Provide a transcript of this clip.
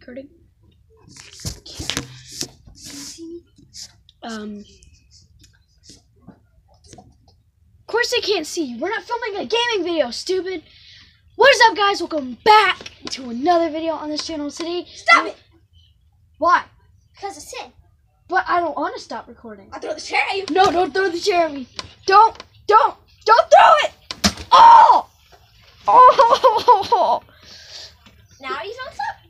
recording. Of course they can't see you. We're not filming a gaming video, stupid. What is up, guys? Welcome back to another video on this channel today. Stop it! Why? Because it's sin. But I don't want to stop recording. I'll throw the chair at you. No, don't throw the chair at me. Don't throw it! Oh! Oh! Now you don't stop.